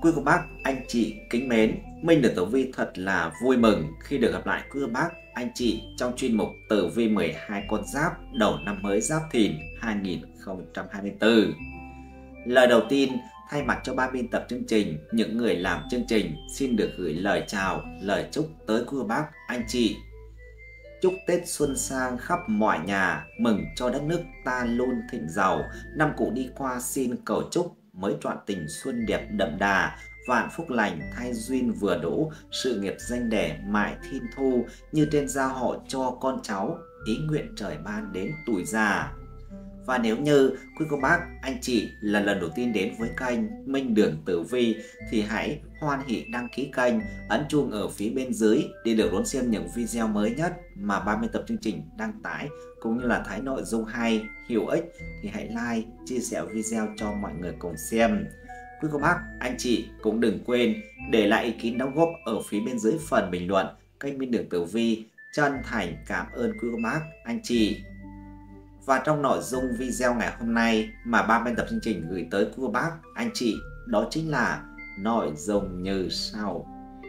Quý cô bác, anh chị kính mến, Minh được Tử Vi thật là vui mừng khi được gặp lại quý cô bác, anh chị trong chuyên mục Tử Vi 12 con giáp đầu năm mới Giáp Thìn 2024. Lời đầu tiên, thay mặt cho ban biên tập chương trình, những người làm chương trình xin được gửi lời chào, lời chúc tới quý cô bác, anh chị. Chúc Tết xuân sang khắp mọi nhà, mừng cho đất nước ta luôn thịnh giàu. Năm cũ đi qua xin cầu chúc mới trọn tình xuân đẹp đậm đà, vạn phúc lành thay duyên vừa đủ, sự nghiệp danh đẻ mãi thiên thu, như trên gia họ cho con cháu, ý nguyện trời ban đến tuổi già. Và nếu như quý cô bác, anh chị là lần đầu tiên đến với kênh Minh Đường Tử Vi thì hãy hoan hỉ đăng ký kênh, ấn chuông ở phía bên dưới để được đón xem những video mới nhất mà ban biên tập chương trình đăng tải, cũng như là thấy nội dung hay, hữu ích thì hãy like, chia sẻ video cho mọi người cùng xem. Quý cô bác, anh chị cũng đừng quên để lại ý kiến đóng góp ở phía bên dưới phần bình luận. Kênh Minh Đường Tử Vi chân thành cảm ơn quý cô bác, anh chị. Và trong nội dung video ngày hôm nay mà ban biên tập chương trình gửi tới quý cô bác, anh chị, đó chính là nội dung như sau.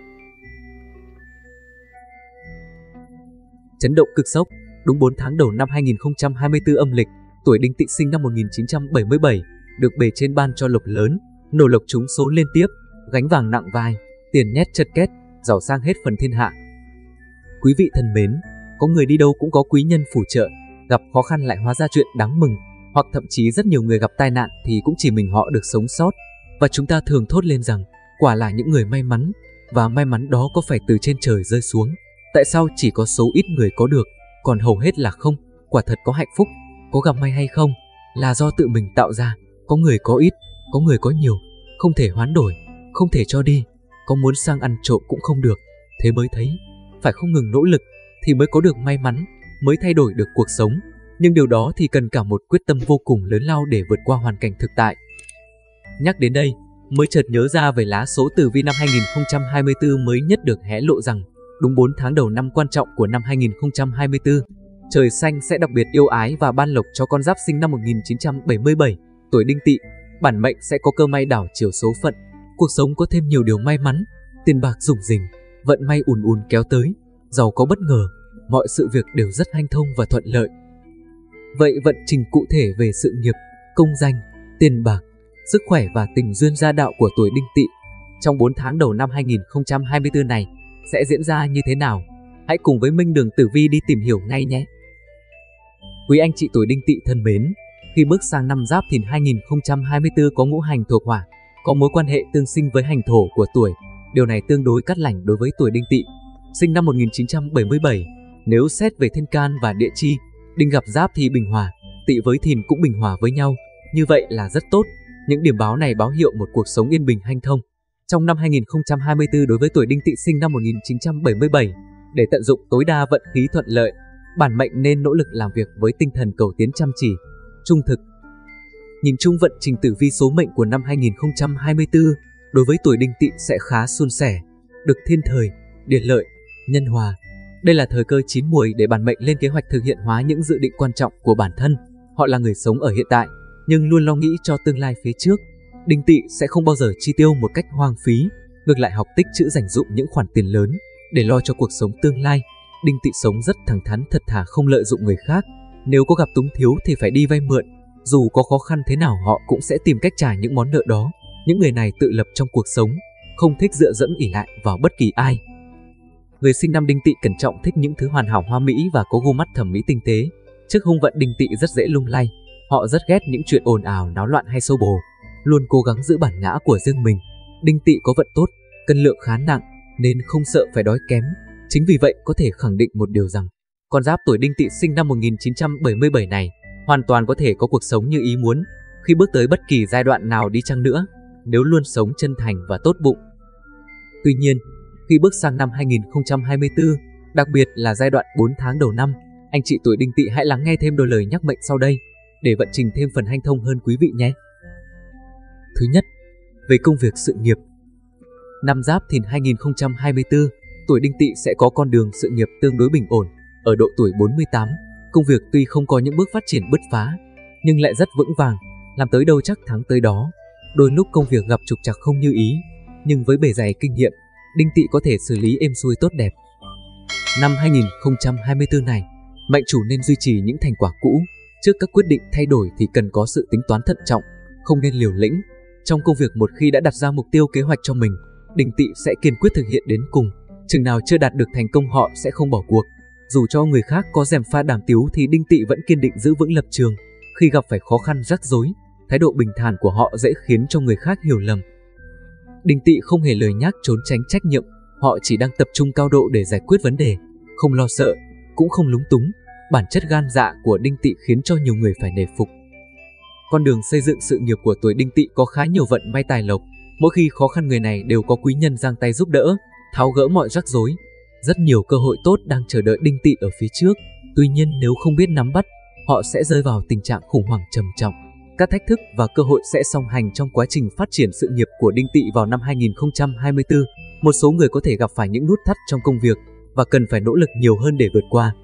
Chấn động cực sốc, đúng 4 tháng đầu năm 2024 âm lịch, tuổi Đinh Tỵ sinh năm 1977, được bề trên ban cho lộc lớn, nổ lộc trúng số liên tiếp, gánh vàng nặng vai, tiền nhét chật két, giàu sang hết phần thiên hạ. Quý vị thân mến, có người đi đâu cũng có quý nhân phù trợ, gặp khó khăn lại hóa ra chuyện đáng mừng, hoặc thậm chí rất nhiều người gặp tai nạn thì cũng chỉ mình họ được sống sót, và chúng ta thường thốt lên rằng quả là những người may mắn, và may mắn đó có phải từ trên trời rơi xuống? Tại sao chỉ có số ít người có được, còn hầu hết là không? Quả thật có hạnh phúc, có gặp may hay không là do tự mình tạo ra. Có người có ít, có người có nhiều, không thể hoán đổi, không thể cho đi, có muốn sang ăn trộm cũng không được. Thế mới thấy phải không ngừng nỗ lực thì mới có được may mắn, mới thay đổi được cuộc sống. Nhưng điều đó thì cần cả một quyết tâm vô cùng lớn lao để vượt qua hoàn cảnh thực tại. Nhắc đến đây, mới chợt nhớ ra về lá số tử vi năm 2024 mới nhất được hé lộ rằng đúng 4 tháng đầu năm quan trọng của năm 2024, trời xanh sẽ đặc biệt yêu ái và ban lộc cho con giáp sinh năm 1977, tuổi Đinh Tỵ. Bản mệnh sẽ có cơ may đảo chiều số phận, cuộc sống có thêm nhiều điều may mắn, tiền bạc rủng rỉnh, vận may ùn ùn kéo tới, giàu có bất ngờ, mọi sự việc đều rất hanh thông và thuận lợi. Vậy vận trình cụ thể về sự nghiệp, công danh, tiền bạc, sức khỏe và tình duyên gia đạo của tuổi Đinh Tỵ trong 4 tháng đầu năm 2024 này sẽ diễn ra như thế nào? Hãy cùng với Minh Đường Tử Vi đi tìm hiểu ngay nhé! Quý anh chị tuổi Đinh Tỵ thân mến, khi bước sang năm Giáp Thìn 2024 có ngũ hành thuộc hỏa, có mối quan hệ tương sinh với hành thổ của tuổi. Điều này tương đối cát lành đối với tuổi Đinh Tỵ sinh năm 1977. Nếu xét về thiên can và địa chi, Đinh gặp Giáp thì bình hòa, Tỵ với Thìn cũng bình hòa với nhau, như vậy là rất tốt. Những điểm báo này báo hiệu một cuộc sống yên bình hanh thông trong năm 2024 đối với tuổi Đinh Tỵ sinh năm 1977. Để tận dụng tối đa vận khí thuận lợi, bản mệnh nên nỗ lực làm việc với tinh thần cầu tiến chăm chỉ, trung thực. Nhìn chung vận trình tử vi số mệnh của năm 2024 đối với tuổi Đinh Tỵ sẽ khá suôn sẻ, được thiên thời, địa lợi, nhân hòa. Đây là thời cơ chín muồi để bản mệnh lên kế hoạch thực hiện hóa những dự định quan trọng của bản thân. Họ là người sống ở hiện tại, nhưng luôn lo nghĩ cho tương lai phía trước. Đinh Tỵ sẽ không bao giờ chi tiêu một cách hoang phí, ngược lại học tích trữ dành dụm những khoản tiền lớn để lo cho cuộc sống tương lai. Đinh Tỵ sống rất thẳng thắn, thật thà, không lợi dụng người khác. Nếu có gặp túng thiếu thì phải đi vay mượn, dù có khó khăn thế nào họ cũng sẽ tìm cách trả những món nợ đó. Những người này tự lập trong cuộc sống, không thích dựa dẫm ỷ lại vào bất kỳ ai. Người sinh năm Đinh Tỵ cẩn trọng, thích những thứ hoàn hảo hoa mỹ và có gu mắt thẩm mỹ tinh tế. Trước hung vận, Đinh Tỵ rất dễ lung lay. Họ rất ghét những chuyện ồn ào, náo loạn hay xô bồ, luôn cố gắng giữ bản ngã của riêng mình. Đinh Tỵ có vận tốt, cân lượng khá nặng nên không sợ phải đói kém. Chính vì vậy có thể khẳng định một điều rằng con giáp tuổi Đinh Tỵ sinh năm 1977 này hoàn toàn có thể có cuộc sống như ý muốn khi bước tới bất kỳ giai đoạn nào đi chăng nữa, nếu luôn sống chân thành và tốt bụng. Tuy nhiên, khi bước sang năm 2024, đặc biệt là giai đoạn 4 tháng đầu năm, anh chị tuổi Đinh Tỵ hãy lắng nghe thêm đôi lời nhắc mệnh sau đây để vận trình thêm phần hanh thông hơn quý vị nhé. Thứ nhất, về công việc sự nghiệp. Năm Giáp Thìn 2024, tuổi Đinh Tỵ sẽ có con đường sự nghiệp tương đối bình ổn. Ở độ tuổi 48, công việc tuy không có những bước phát triển bứt phá, nhưng lại rất vững vàng, làm tới đâu chắc thắng tới đó. Đôi lúc công việc gặp trục trặc không như ý, nhưng với bề dày kinh nghiệm, Đinh Tỵ có thể xử lý êm xuôi tốt đẹp. Năm 2024 này, mệnh chủ nên duy trì những thành quả cũ. Trước các quyết định thay đổi thì cần có sự tính toán thận trọng, không nên liều lĩnh. Trong công việc, một khi đã đặt ra mục tiêu kế hoạch cho mình, Đinh Tỵ sẽ kiên quyết thực hiện đến cùng. Chừng nào chưa đạt được thành công, họ sẽ không bỏ cuộc. Dù cho người khác có gièm pha đàm tiếu thì Đinh Tỵ vẫn kiên định giữ vững lập trường. Khi gặp phải khó khăn rắc rối, thái độ bình thản của họ dễ khiến cho người khác hiểu lầm. Đinh Tỵ không hề lười nhác trốn tránh trách nhiệm, họ chỉ đang tập trung cao độ để giải quyết vấn đề, không lo sợ, cũng không lúng túng. Bản chất gan dạ của Đinh Tỵ khiến cho nhiều người phải nể phục. Con đường xây dựng sự nghiệp của tuổi Đinh Tỵ có khá nhiều vận may tài lộc. Mỗi khi khó khăn, người này đều có quý nhân giang tay giúp đỡ, tháo gỡ mọi rắc rối. Rất nhiều cơ hội tốt đang chờ đợi Đinh Tỵ ở phía trước. Tuy nhiên, nếu không biết nắm bắt, họ sẽ rơi vào tình trạng khủng hoảng trầm trọng. Các thách thức và cơ hội sẽ song hành trong quá trình phát triển sự nghiệp của Đinh Tỵ vào năm 2024. Một số người có thể gặp phải những nút thắt trong công việc và cần phải nỗ lực nhiều hơn để vượt qua.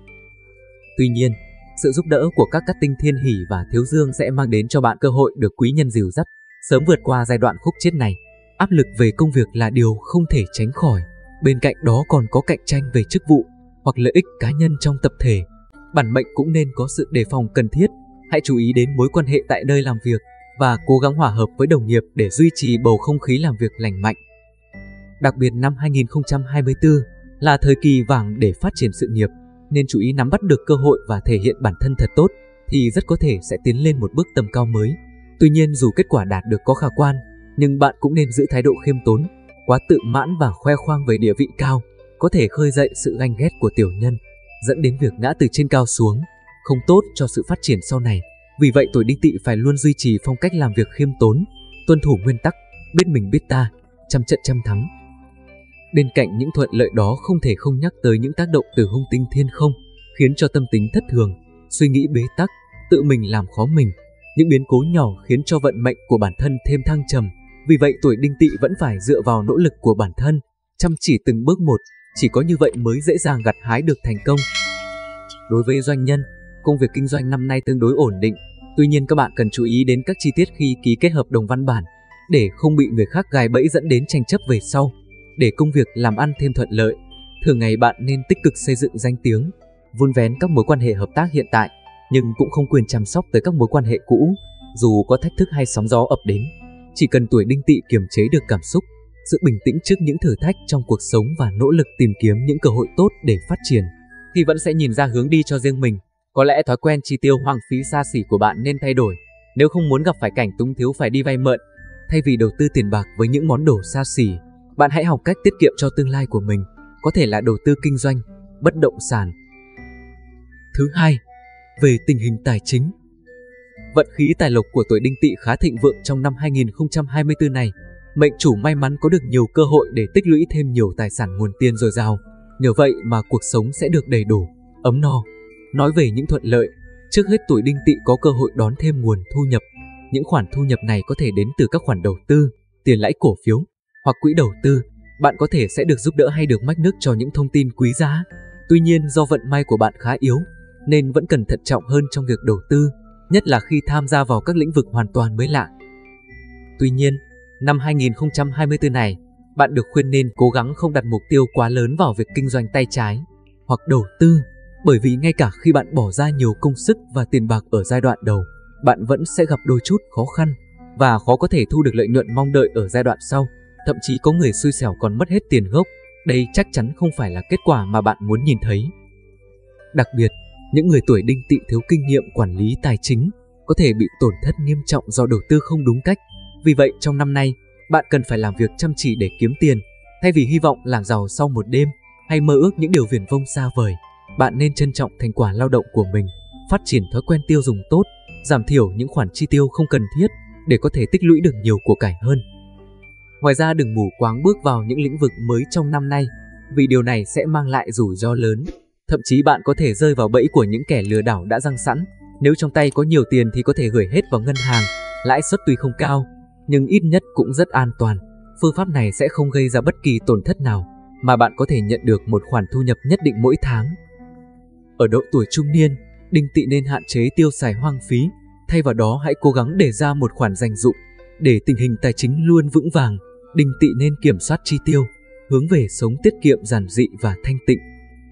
Tuy nhiên, sự giúp đỡ của các tinh thiên hỷ và thiếu dương sẽ mang đến cho bạn cơ hội được quý nhân dìu dắt, sớm vượt qua giai đoạn khúc chiết này. Áp lực về công việc là điều không thể tránh khỏi. Bên cạnh đó còn có cạnh tranh về chức vụ hoặc lợi ích cá nhân trong tập thể. Bản mệnh cũng nên có sự đề phòng cần thiết. Hãy chú ý đến mối quan hệ tại nơi làm việc và cố gắng hòa hợp với đồng nghiệp để duy trì bầu không khí làm việc lành mạnh. Đặc biệt năm 2024 là thời kỳ vàng để phát triển sự nghiệp, nên chú ý nắm bắt được cơ hội và thể hiện bản thân thật tốt thì rất có thể sẽ tiến lên một bước tầm cao mới. Tuy nhiên, dù kết quả đạt được có khả quan, nhưng bạn cũng nên giữ thái độ khiêm tốn. Quá tự mãn và khoe khoang về địa vị cao có thể khơi dậy sự ganh ghét của tiểu nhân, dẫn đến việc ngã từ trên cao xuống, không tốt cho sự phát triển sau này. Vì vậy, tuổi Đinh Tỵ phải luôn duy trì phong cách làm việc khiêm tốn, tuân thủ nguyên tắc biết mình biết ta, trăm trận trăm thắng. Bên cạnh những thuận lợi đó, không thể không nhắc tới những tác động từ hung tinh thiên không, khiến cho tâm tính thất thường, suy nghĩ bế tắc, tự mình làm khó mình. Những biến cố nhỏ khiến cho vận mệnh của bản thân thêm thăng trầm. Vì vậy, tuổi Đinh Tỵ vẫn phải dựa vào nỗ lực của bản thân, chăm chỉ từng bước một, chỉ có như vậy mới dễ dàng gặt hái được thành công. Đối với doanh nhân, công việc kinh doanh năm nay tương đối ổn định. Tuy nhiên, các bạn cần chú ý đến các chi tiết khi ký kết hợp đồng văn bản, để không bị người khác gài bẫy dẫn đến tranh chấp về sau. Để công việc làm ăn thêm thuận lợi, thường ngày bạn nên tích cực xây dựng danh tiếng, vun vén các mối quan hệ hợp tác hiện tại, nhưng cũng không quên chăm sóc tới các mối quan hệ cũ, dù có thách thức hay sóng gió ập đến. Chỉ cần tuổi Đinh Tỵ kiềm chế được cảm xúc, sự bình tĩnh trước những thử thách trong cuộc sống và nỗ lực tìm kiếm những cơ hội tốt để phát triển, thì vẫn sẽ nhìn ra hướng đi cho riêng mình. Có lẽ thói quen chi tiêu hoang phí xa xỉ của bạn nên thay đổi, nếu không muốn gặp phải cảnh túng thiếu phải đi vay mượn. Thay vì đầu tư tiền bạc với những món đồ xa xỉ, bạn hãy học cách tiết kiệm cho tương lai của mình, có thể là đầu tư kinh doanh, bất động sản. Thứ hai, về tình hình tài chính. Vận khí tài lộc của tuổi Đinh Tỵ khá thịnh vượng trong năm 2024 này. Mệnh chủ may mắn có được nhiều cơ hội để tích lũy thêm nhiều tài sản, nguồn tiền dồi dào. Nhờ vậy mà cuộc sống sẽ được đầy đủ, ấm no. Nói về những thuận lợi, trước hết tuổi Đinh Tỵ có cơ hội đón thêm nguồn thu nhập. Những khoản thu nhập này có thể đến từ các khoản đầu tư, tiền lãi cổ phiếu hoặc quỹ đầu tư. Bạn có thể sẽ được giúp đỡ hay được mách nước cho những thông tin quý giá. Tuy nhiên, do vận may của bạn khá yếu nên vẫn cần thận trọng hơn trong việc đầu tư, nhất là khi tham gia vào các lĩnh vực hoàn toàn mới lạ. Tuy nhiên, năm 2024 này, bạn được khuyên nên cố gắng không đặt mục tiêu quá lớn vào việc kinh doanh tay trái hoặc đầu tư, bởi vì ngay cả khi bạn bỏ ra nhiều công sức và tiền bạc ở giai đoạn đầu, bạn vẫn sẽ gặp đôi chút khó khăn và khó có thể thu được lợi nhuận mong đợi ở giai đoạn sau. Thậm chí có người xui xẻo còn mất hết tiền gốc. Đây chắc chắn không phải là kết quả mà bạn muốn nhìn thấy. Đặc biệt, những người tuổi Đinh Tỵ thiếu kinh nghiệm quản lý tài chính có thể bị tổn thất nghiêm trọng do đầu tư không đúng cách. Vì vậy, trong năm nay, bạn cần phải làm việc chăm chỉ để kiếm tiền. Thay vì hy vọng làm giàu sau một đêm hay mơ ước những điều viển vông xa vời, bạn nên trân trọng thành quả lao động của mình, phát triển thói quen tiêu dùng tốt, giảm thiểu những khoản chi tiêu không cần thiết để có thể tích lũy được nhiều của cải hơn. Ngoài ra, đừng mù quáng bước vào những lĩnh vực mới trong năm nay, vì điều này sẽ mang lại rủi ro lớn. Thậm chí bạn có thể rơi vào bẫy của những kẻ lừa đảo đã giăng sẵn. Nếu trong tay có nhiều tiền thì có thể gửi hết vào ngân hàng. Lãi suất tuy không cao, nhưng ít nhất cũng rất an toàn. Phương pháp này sẽ không gây ra bất kỳ tổn thất nào, mà bạn có thể nhận được một khoản thu nhập nhất định mỗi tháng. Ở độ tuổi trung niên, Đinh Tỵ nên hạn chế tiêu xài hoang phí. Thay vào đó, hãy cố gắng để ra một khoản dành dụm để tình hình tài chính luôn vững vàng. Đinh tỵ nên kiểm soát chi tiêu, hướng về sống tiết kiệm giản dị và thanh tịnh.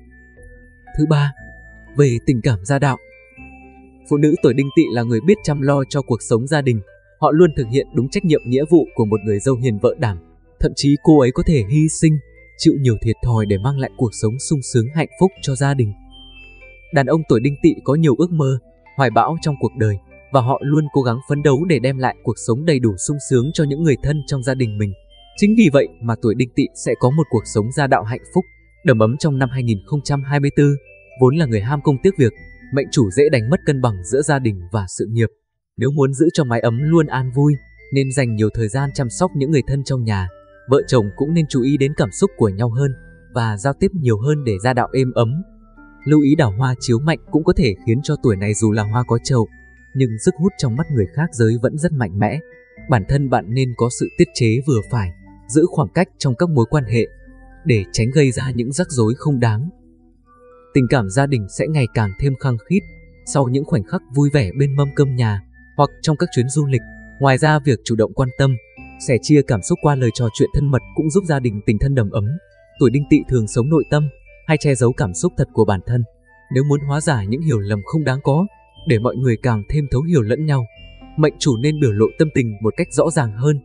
Thứ ba, về tình cảm gia đạo. Phụ nữ tuổi Đinh Tỵ là người biết chăm lo cho cuộc sống gia đình. Họ luôn thực hiện đúng trách nhiệm nghĩa vụ của một người dâu hiền vợ đảm. Thậm chí cô ấy có thể hy sinh, chịu nhiều thiệt thòi để mang lại cuộc sống sung sướng hạnh phúc cho gia đình. Đàn ông tuổi Đinh Tỵ có nhiều ước mơ, hoài bão trong cuộc đời và họ luôn cố gắng phấn đấu để đem lại cuộc sống đầy đủ sung sướng cho những người thân trong gia đình mình. Chính vì vậy mà tuổi Đinh Tỵ sẽ có một cuộc sống gia đạo hạnh phúc, đầm ấm trong năm 2024. Vốn là người ham công tiếc việc, mệnh chủ dễ đánh mất cân bằng giữa gia đình và sự nghiệp. Nếu muốn giữ cho mái ấm luôn an vui, nên dành nhiều thời gian chăm sóc những người thân trong nhà. Vợ chồng cũng nên chú ý đến cảm xúc của nhau hơn và giao tiếp nhiều hơn để gia đạo êm ấm. Lưu ý đào hoa chiếu mạnh cũng có thể khiến cho tuổi này dù là hoa có chậu, nhưng sức hút trong mắt người khác giới vẫn rất mạnh mẽ. Bản thân bạn nên có sự tiết chế vừa phải, giữ khoảng cách trong các mối quan hệ để tránh gây ra những rắc rối không đáng. Tình cảm gia đình sẽ ngày càng thêm khăng khít sau những khoảnh khắc vui vẻ bên mâm cơm nhà hoặc trong các chuyến du lịch. Ngoài ra, việc chủ động quan tâm, sẻ chia cảm xúc qua lời trò chuyện thân mật cũng giúp gia đình tình thân đầm ấm. Tuổi Đinh Tỵ thường sống nội tâm hay che giấu cảm xúc thật của bản thân. Nếu muốn hóa giải những hiểu lầm không đáng có, để mọi người càng thêm thấu hiểu lẫn nhau, mệnh chủ nên biểu lộ tâm tình một cách rõ ràng hơn.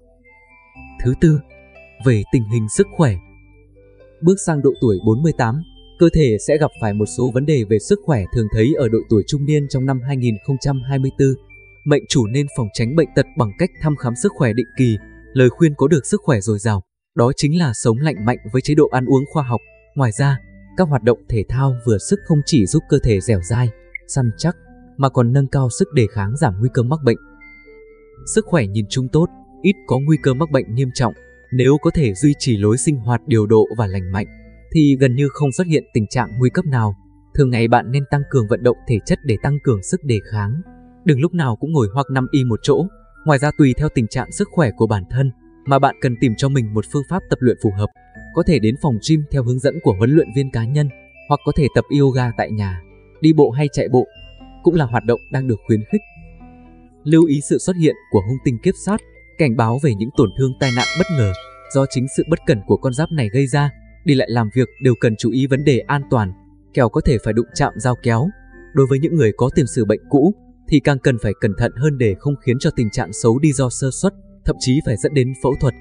Thứ tư, về tình hình sức khỏe. Bước sang độ tuổi 48, cơ thể sẽ gặp phải một số vấn đề về sức khỏe thường thấy ở độ tuổi trung niên trong năm 2024. Mệnh chủ nên phòng tránh bệnh tật bằng cách thăm khám sức khỏe định kỳ. Lời khuyên có được sức khỏe dồi dào, đó chính là sống lành mạnh với chế độ ăn uống khoa học. Ngoài ra, các hoạt động thể thao vừa sức không chỉ giúp cơ thể dẻo dai, săn chắc, mà còn nâng cao sức đề kháng, giảm nguy cơ mắc bệnh. Sức khỏe nhìn chung tốt, ít có nguy cơ mắc bệnh nghiêm trọng. Nếu có thể duy trì lối sinh hoạt điều độ và lành mạnh, thì gần như không xuất hiện tình trạng nguy cấp nào. Thường ngày bạn nên tăng cường vận động thể chất để tăng cường sức đề kháng. Đừng lúc nào cũng ngồi hoặc nằm im một chỗ. Ngoài ra, tùy theo tình trạng sức khỏe của bản thân mà bạn cần tìm cho mình một phương pháp tập luyện phù hợp. Có thể đến phòng gym theo hướng dẫn của huấn luyện viên cá nhân, hoặc có thể tập yoga tại nhà. Đi bộ hay chạy bộ cũng là hoạt động đang được khuyến khích. Lưu ý sự xuất hiện của hung tinh kiếp sát, cảnh báo về những tổn thương tai nạn bất ngờ do chính sự bất cẩn của con giáp này gây ra. Đi lại làm việc đều cần chú ý vấn đề an toàn, kẻo có thể phải đụng chạm dao kéo. Đối với những người có tiền sử bệnh cũ thì càng cần phải cẩn thận hơn để không khiến cho tình trạng xấu đi do sơ suất, thậm chí phải dẫn đến phẫu thuật.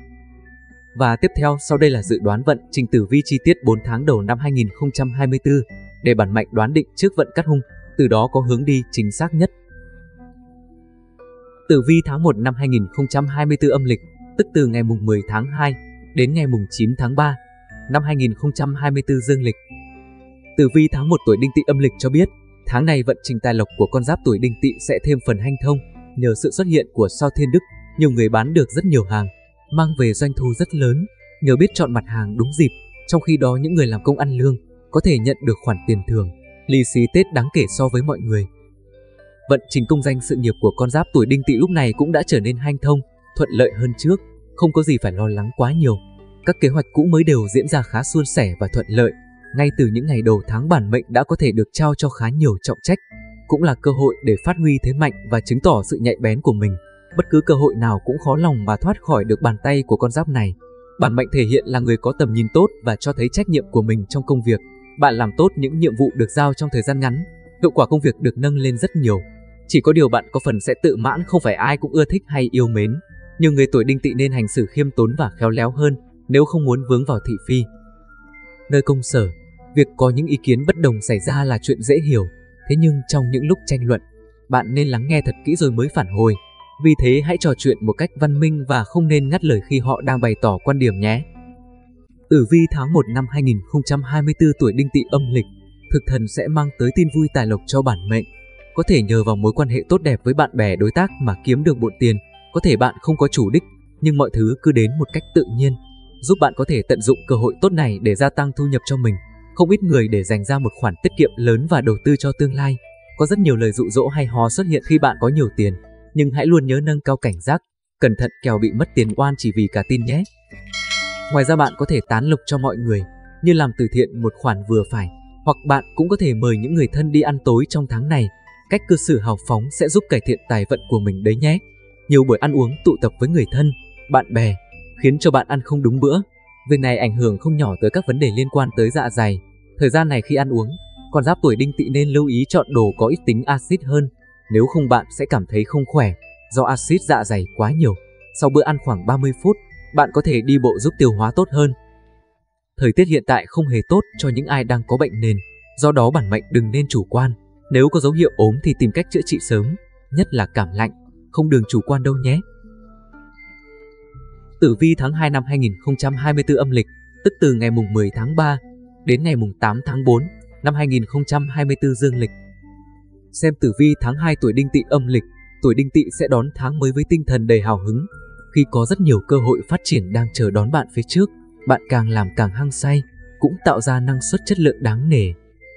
Và tiếp theo sau đây là dự đoán vận trình tử vi chi tiết 4 tháng đầu năm 2024 để bản mệnh đoán định trước vận cát hung, từ đó có hướng đi chính xác nhất. Tử vi tháng 1 năm 2024 âm lịch, tức từ ngày mùng 10 tháng 2 đến ngày mùng 9 tháng 3 năm 2024 dương lịch. Tử vi tháng 1 tuổi Đinh Tỵ âm lịch cho biết, tháng này vận trình tài lộc của con giáp tuổi Đinh Tỵ sẽ thêm phần hanh thông. Nhờ sự xuất hiện của sao Thiên Đức, nhiều người bán được rất nhiều hàng, mang về doanh thu rất lớn, nhờ biết chọn mặt hàng đúng dịp. Trong khi đó, những người làm công ăn lương có thể nhận được khoản tiền thưởng, lì xì Tết đáng kể so với mọi người. Vận trình công danh sự nghiệp của con giáp tuổi Đinh Tỵ lúc này cũng đã trở nên hanh thông, thuận lợi hơn trước, không có gì phải lo lắng quá nhiều. Các kế hoạch cũ mới đều diễn ra khá suôn sẻ và thuận lợi. Ngay từ những ngày đầu tháng, bản mệnh đã có thể được trao cho khá nhiều trọng trách, cũng là cơ hội để phát huy thế mạnh và chứng tỏ sự nhạy bén của mình. Bất cứ cơ hội nào cũng khó lòng mà thoát khỏi được bàn tay của con giáp này. Bản mệnh thể hiện là người có tầm nhìn tốt và cho thấy trách nhiệm của mình trong công việc. Bạn làm tốt những nhiệm vụ được giao trong thời gian ngắn, hiệu quả công việc được nâng lên rất nhiều. Chỉ có điều bạn có phần sẽ tự mãn, không phải ai cũng ưa thích hay yêu mến. Nhiều người tuổi Đinh Tỵ nên hành xử khiêm tốn và khéo léo hơn nếu không muốn vướng vào thị phi. Nơi công sở, việc có những ý kiến bất đồng xảy ra là chuyện dễ hiểu. Thế nhưng trong những lúc tranh luận, bạn nên lắng nghe thật kỹ rồi mới phản hồi. Vì thế hãy trò chuyện một cách văn minh và không nên ngắt lời khi họ đang bày tỏ quan điểm nhé. Tử vi tháng 1 năm 2024 tuổi Đinh Tỵ âm lịch, thực thần sẽ mang tới tin vui tài lộc cho bản mệnh. Có thể nhờ vào mối quan hệ tốt đẹp với bạn bè đối tác mà kiếm được bộn tiền. Có thể bạn không có chủ đích, nhưng mọi thứ cứ đến một cách tự nhiên, giúp bạn có thể tận dụng cơ hội tốt này để gia tăng thu nhập cho mình. Không ít người để dành ra một khoản tiết kiệm lớn và đầu tư cho tương lai. Có rất nhiều lời dụ dỗ hay hò xuất hiện khi bạn có nhiều tiền, nhưng hãy luôn nhớ nâng cao cảnh giác, cẩn thận kẻo bị mất tiền oan chỉ vì cả tin nhé. Ngoài ra, bạn có thể tán lộc cho mọi người, như làm từ thiện một khoản vừa phải, hoặc bạn cũng có thể mời những người thân đi ăn tối trong tháng này. Cách cư xử hào phóng sẽ giúp cải thiện tài vận của mình đấy nhé. Nhiều buổi ăn uống tụ tập với người thân, bạn bè khiến cho bạn ăn không đúng bữa. Việc này ảnh hưởng không nhỏ tới các vấn đề liên quan tới dạ dày. Thời gian này khi ăn uống, con giáp tuổi Đinh Tỵ nên lưu ý chọn đồ có ít tính axit hơn, nếu không bạn sẽ cảm thấy không khỏe do axit dạ dày quá nhiều. Sau bữa ăn khoảng 30 phút, bạn có thể đi bộ giúp tiêu hóa tốt hơn. Thời tiết hiện tại không hề tốt cho những ai đang có bệnh nền, do đó bản mệnh đừng nên chủ quan. Nếu có dấu hiệu ốm thì tìm cách chữa trị sớm, nhất là cảm lạnh, không đừng chủ quan đâu nhé. Tử vi tháng 2 năm 2024 âm lịch, tức từ ngày mùng 10 tháng 3 đến ngày mùng 8 tháng 4 năm 2024 dương lịch. Xem tử vi tháng 2 tuổi Đinh Tỵ âm lịch, tuổi Đinh Tỵ sẽ đón tháng mới với tinh thần đầy hào hứng, khi có rất nhiều cơ hội phát triển đang chờ đón bạn phía trước. Bạn càng làm càng hăng say, cũng tạo ra năng suất chất lượng đáng nể.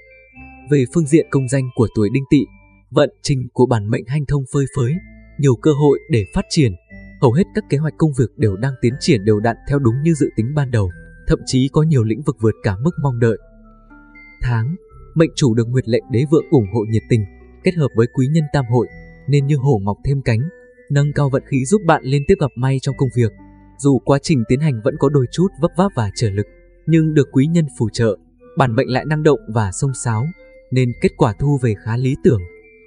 Về phương diện công danh của tuổi Đinh Tỵ, vận trình của bản mệnh hanh thông phơi phới, nhiều cơ hội để phát triển. Hầu hết các kế hoạch công việc đều đang tiến triển đều đặn theo đúng như dự tính ban đầu, thậm chí có nhiều lĩnh vực vượt cả mức mong đợi. Tháng, mệnh chủ được Nguyệt Lệnh Đế Vượng ủng hộ nhiệt tình, kết hợp với quý nhân tam hội, nên như hổ mọc thêm cánh, nâng cao vận khí giúp bạn liên tiếp gặp may trong công việc. Dù quá trình tiến hành vẫn có đôi chút vấp váp và trở lực, nhưng được quý nhân phù trợ, bản mệnh lại năng động và xông xáo, nên kết quả thu về khá lý tưởng.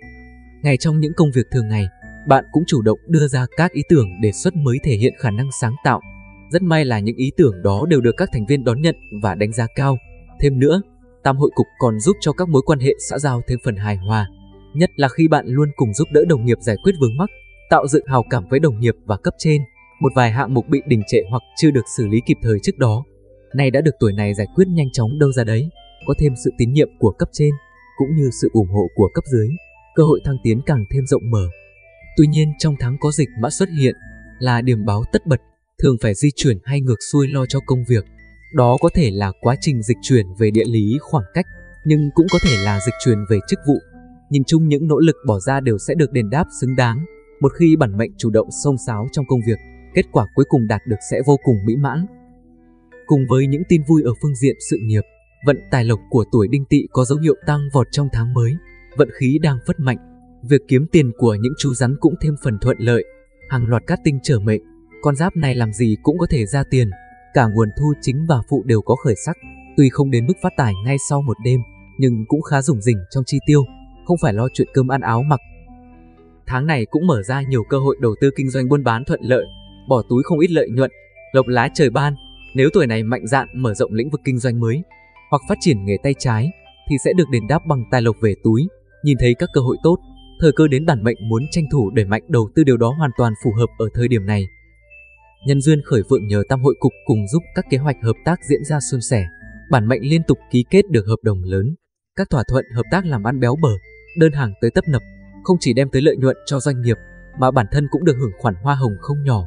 Ngay trong những công việc thường ngày, bạn cũng chủ động đưa ra các ý tưởng đề xuất mới thể hiện khả năng sáng tạo. Rất may là những ý tưởng đó đều được các thành viên đón nhận và đánh giá cao. Thêm nữa, tam hội cục còn giúp cho các mối quan hệ xã giao thêm phần hài hòa, nhất là khi bạn luôn cùng giúp đỡ đồng nghiệp giải quyết vướng mắc, tạo dựng hào cảm với đồng nghiệp và cấp trên. Một vài hạng mục bị đình trệ hoặc chưa được xử lý kịp thời trước đó, nay đã được tuổi này giải quyết nhanh chóng đâu ra đấy, có thêm sự tín nhiệm của cấp trên, cũng như sự ủng hộ của cấp dưới, cơ hội thăng tiến càng thêm rộng mở. Tuy nhiên trong tháng có dịch mã xuất hiện là điểm báo tất bật, thường phải di chuyển hay ngược xuôi lo cho công việc. Đó có thể là quá trình dịch chuyển về địa lý khoảng cách, nhưng cũng có thể là dịch chuyển về chức vụ. Nhìn chung những nỗ lực bỏ ra đều sẽ được đền đáp xứng đáng. Một khi bản mệnh chủ động xông xáo trong công việc, kết quả cuối cùng đạt được sẽ vô cùng mỹ mãn. Cùng với những tin vui ở phương diện sự nghiệp, vận tài lộc của tuổi Đinh Tỵ có dấu hiệu tăng vọt trong tháng mới. Vận khí đang phất mạnh, việc kiếm tiền của những chú rắn cũng thêm phần thuận lợi. Hàng loạt cát tinh trở mệnh, con giáp này làm gì cũng có thể ra tiền, cả nguồn thu chính và phụ đều có khởi sắc. Tuy không đến mức phát tài ngay sau một đêm, nhưng cũng khá rủng rỉnh trong chi tiêu, không phải lo chuyện cơm ăn áo mặc. Tháng này cũng mở ra nhiều cơ hội đầu tư kinh doanh buôn bán thuận lợi, bỏ túi không ít lợi nhuận, lộc lá trời ban. Nếu tuổi này mạnh dạn mở rộng lĩnh vực kinh doanh mới hoặc phát triển nghề tay trái thì sẽ được đền đáp bằng tài lộc về túi. Nhìn thấy các cơ hội tốt, thời cơ đến bản mệnh muốn tranh thủ đẩy mạnh đầu tư điều đó hoàn toàn phù hợp ở thời điểm này. Nhân duyên khởi vượng nhờ tam hội cục cùng giúp các kế hoạch hợp tác diễn ra suôn sẻ. Bản mệnh liên tục ký kết được hợp đồng lớn, các thỏa thuận hợp tác làm ăn béo bở, đơn hàng tới tấp nập, không chỉ đem tới lợi nhuận cho doanh nghiệp mà bản thân cũng được hưởng khoản hoa hồng không nhỏ.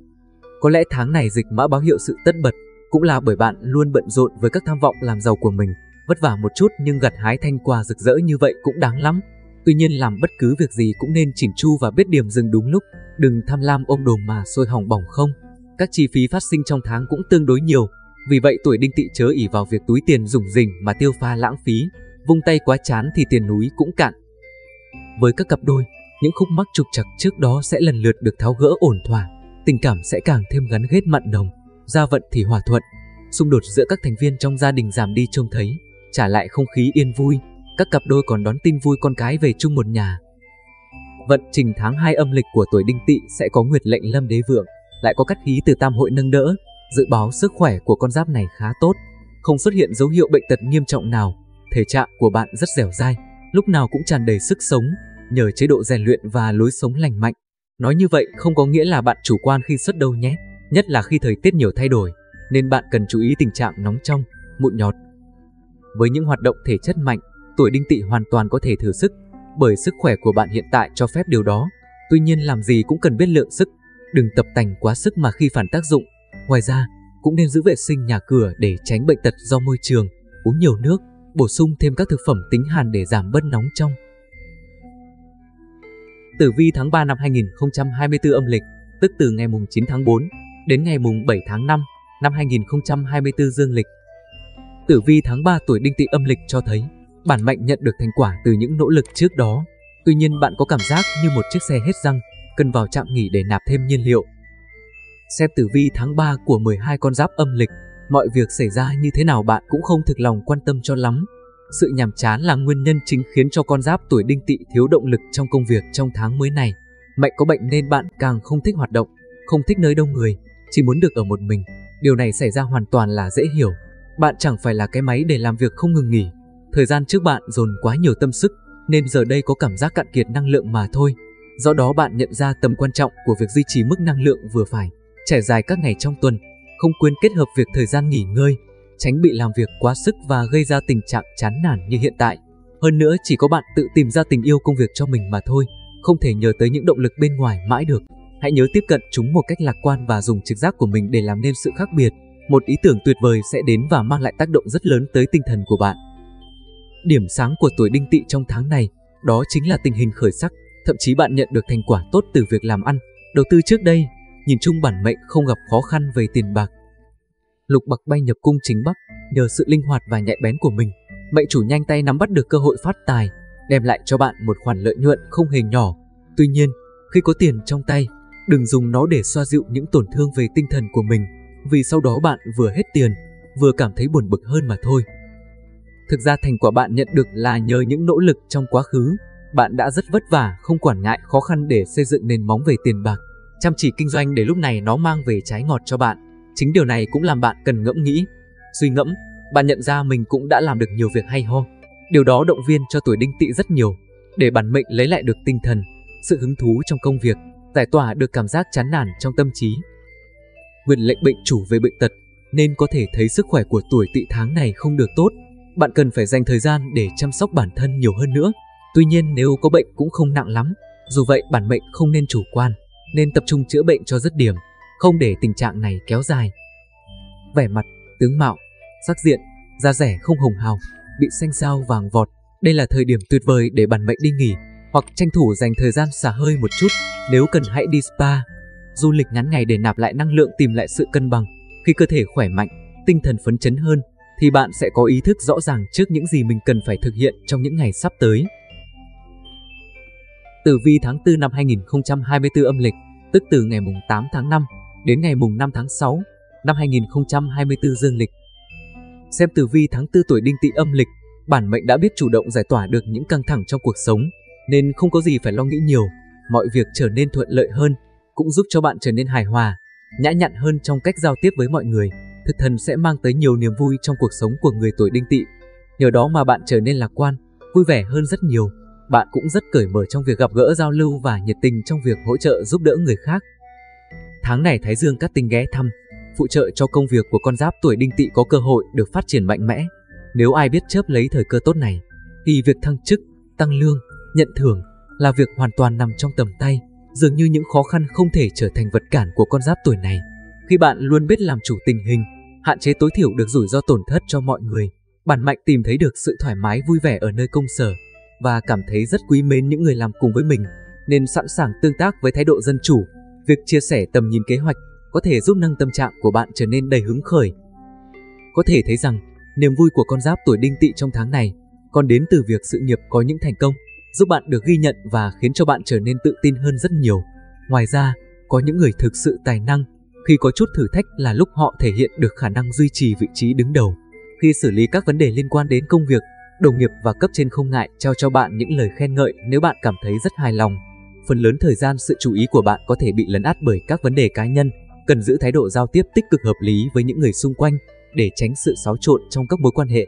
Có lẽ tháng này dịch mã báo hiệu sự tất bật, cũng là bởi bạn luôn bận rộn với các tham vọng làm giàu của mình, vất vả một chút nhưng gặt hái thanh quả rực rỡ như vậy cũng đáng lắm. Tuy nhiên làm bất cứ việc gì cũng nên chỉn chu và biết điểm dừng đúng lúc, đừng tham lam ôm đồm mà sôi hỏng bỏng không. Các chi phí phát sinh trong tháng cũng tương đối nhiều, vì vậy tuổi Đinh Tỵ chớ ỷ vào việc túi tiền rủng rỉnh mà tiêu pha lãng phí, vung tay quá chán thì tiền núi cũng cạn. Với các cặp đôi, những khúc mắc trục trặc trước đó sẽ lần lượt được tháo gỡ ổn thỏa, tình cảm sẽ càng thêm gắn kết mặn nồng, gia vận thì hòa thuận, xung đột giữa các thành viên trong gia đình giảm đi trông thấy, trả lại không khí yên vui. Các cặp đôi còn đón tin vui con cái về chung một nhà. Vận trình tháng 2 âm lịch của tuổi Đinh Tỵ sẽ có Nguyệt Lệnh Lâm Đế Vượng, lại có cát khí từ tam hội nâng đỡ, dự báo sức khỏe của con giáp này khá tốt, không xuất hiện dấu hiệu bệnh tật nghiêm trọng nào. Thể trạng của bạn rất dẻo dai, lúc nào cũng tràn đầy sức sống, nhờ chế độ rèn luyện và lối sống lành mạnh. Nói như vậy không có nghĩa là bạn chủ quan khi xuất đâu nhé, nhất là khi thời tiết nhiều thay đổi, nên bạn cần chú ý tình trạng nóng trong, mụn nhọt. Với những hoạt động thể chất mạnh, tuổi Đinh Tỵ hoàn toàn có thể thử sức, bởi sức khỏe của bạn hiện tại cho phép điều đó. Tuy nhiên làm gì cũng cần biết lượng sức, đừng tập tành quá sức mà khi phản tác dụng. Ngoài ra, cũng nên giữ vệ sinh nhà cửa để tránh bệnh tật do môi trường, uống nhiều nước, bổ sung thêm các thực phẩm tính hàn để giảm bớt nóng trong. Tử vi tháng 3 năm 2024 âm lịch, tức từ ngày mùng 9 tháng 4 đến ngày mùng 7 tháng 5 năm 2024 dương lịch. Tử vi tháng 3 tuổi Đinh Tỵ âm lịch cho thấy bản mệnh nhận được thành quả từ những nỗ lực trước đó. Tuy nhiên bạn có cảm giác như một chiếc xe hết xăng, cần vào trạm nghỉ để nạp thêm nhiên liệu. Xem tử vi tháng 3 của 12 con giáp âm lịch, mọi việc xảy ra như thế nào bạn cũng không thực lòng quan tâm cho lắm. Sự nhàm chán là nguyên nhân chính khiến cho con giáp tuổi Đinh Tỵ thiếu động lực trong công việc trong tháng mới này. Mệnh có bệnh nên bạn càng không thích hoạt động, không thích nơi đông người, chỉ muốn được ở một mình. Điều này xảy ra hoàn toàn là dễ hiểu. Bạn chẳng phải là cái máy để làm việc không ngừng nghỉ. Thời gian trước bạn dồn quá nhiều tâm sức, nên giờ đây có cảm giác cạn kiệt năng lượng mà thôi. Do đó bạn nhận ra tầm quan trọng của việc duy trì mức năng lượng vừa phải, trải dài các ngày trong tuần, không quên kết hợp việc thời gian nghỉ ngơi, tránh bị làm việc quá sức và gây ra tình trạng chán nản như hiện tại. Hơn nữa, chỉ có bạn tự tìm ra tình yêu công việc cho mình mà thôi, không thể nhờ tới những động lực bên ngoài mãi được. Hãy nhớ tiếp cận chúng một cách lạc quan và dùng trực giác của mình để làm nên sự khác biệt. Một ý tưởng tuyệt vời sẽ đến và mang lại tác động rất lớn tới tinh thần của bạn. Điểm sáng của tuổi Đinh Tỵ trong tháng này, đó chính là tình hình khởi sắc. Thậm chí bạn nhận được thành quả tốt từ việc làm ăn, đầu tư trước đây. Nhìn chung bản mệnh không gặp khó khăn về tiền bạc. Lục bạc bay nhập cung chính Bắc, nhờ sự linh hoạt và nhạy bén của mình, mệnh chủ nhanh tay nắm bắt được cơ hội phát tài, đem lại cho bạn một khoản lợi nhuận không hề nhỏ. Tuy nhiên, khi có tiền trong tay, đừng dùng nó để xoa dịu những tổn thương về tinh thần của mình, vì sau đó bạn vừa hết tiền, vừa cảm thấy buồn bực hơn mà thôi. Thực ra thành quả bạn nhận được là nhờ những nỗ lực trong quá khứ. Bạn đã rất vất vả, không quản ngại khó khăn để xây dựng nền móng về tiền bạc, chăm chỉ kinh doanh để lúc này nó mang về trái ngọt cho bạn. Chính điều này cũng làm bạn cần ngẫm nghĩ, suy ngẫm. Bạn nhận ra mình cũng đã làm được nhiều việc hay ho. Điều đó động viên cho tuổi Đinh Tỵ rất nhiều, để bản mệnh lấy lại được tinh thần, sự hứng thú trong công việc, giải tỏa được cảm giác chán nản trong tâm trí. Quyền lệnh bệnh chủ về bệnh tật, nên có thể thấy sức khỏe của tuổi Tỵ tháng này không được tốt. Bạn cần phải dành thời gian để chăm sóc bản thân nhiều hơn nữa. Tuy nhiên nếu có bệnh cũng không nặng lắm. Dù vậy bản mệnh không nên chủ quan, nên tập trung chữa bệnh cho dứt điểm, không để tình trạng này kéo dài. Vẻ mặt, tướng mạo, sắc diện, da dẻ không hồng hào, bị xanh xao vàng vọt. Đây là thời điểm tuyệt vời để bản mệnh đi nghỉ, hoặc tranh thủ dành thời gian xả hơi một chút. Nếu cần hãy đi spa, du lịch ngắn ngày để nạp lại năng lượng, tìm lại sự cân bằng. Khi cơ thể khỏe mạnh, tinh thần phấn chấn hơn, thì bạn sẽ có ý thức rõ ràng trước những gì mình cần phải thực hiện trong những ngày sắp tới. Tử vi tháng 4 năm 2024 âm lịch, tức từ ngày mùng 8 tháng 5 đến ngày mùng 5 tháng 6 năm 2024 dương lịch. Xem tử vi tháng 4 tuổi Đinh Tỵ âm lịch, bản mệnh đã biết chủ động giải tỏa được những căng thẳng trong cuộc sống, nên không có gì phải lo nghĩ nhiều. Mọi việc trở nên thuận lợi hơn, cũng giúp cho bạn trở nên hài hòa, nhã nhặn hơn trong cách giao tiếp với mọi người. Thực thần sẽ mang tới nhiều niềm vui trong cuộc sống của người tuổi Đinh Tỵ. Nhờ đó mà bạn trở nên lạc quan, vui vẻ hơn rất nhiều. Bạn cũng rất cởi mở trong việc gặp gỡ, giao lưu và nhiệt tình trong việc hỗ trợ giúp đỡ người khác. Tháng này Thái Dương cát tinh ghé thăm, phụ trợ cho công việc của con giáp tuổi Đinh Tỵ có cơ hội được phát triển mạnh mẽ. Nếu ai biết chớp lấy thời cơ tốt này, thì việc thăng chức, tăng lương, nhận thưởng là việc hoàn toàn nằm trong tầm tay. Dường như những khó khăn không thể trở thành vật cản của con giáp tuổi này. Khi bạn luôn biết làm chủ tình hình, hạn chế tối thiểu được rủi ro tổn thất cho mọi người, bản mệnh tìm thấy được sự thoải mái vui vẻ ở nơi công sở và cảm thấy rất quý mến những người làm cùng với mình, nên sẵn sàng tương tác với thái độ dân chủ. Việc chia sẻ tầm nhìn kế hoạch có thể giúp nâng tâm trạng của bạn trở nên đầy hứng khởi. Có thể thấy rằng niềm vui của con giáp tuổi Đinh Tỵ trong tháng này còn đến từ việc sự nghiệp có những thành công, giúp bạn được ghi nhận và khiến cho bạn trở nên tự tin hơn rất nhiều. Ngoài ra, có những người thực sự tài năng, khi có chút thử thách là lúc họ thể hiện được khả năng duy trì vị trí đứng đầu. Khi xử lý các vấn đề liên quan đến công việc, đồng nghiệp và cấp trên không ngại trao cho bạn những lời khen ngợi nếu bạn cảm thấy rất hài lòng. Phần lớn thời gian sự chú ý của bạn có thể bị lấn át bởi các vấn đề cá nhân, cần giữ thái độ giao tiếp tích cực hợp lý với những người xung quanh để tránh sự xáo trộn trong các mối quan hệ.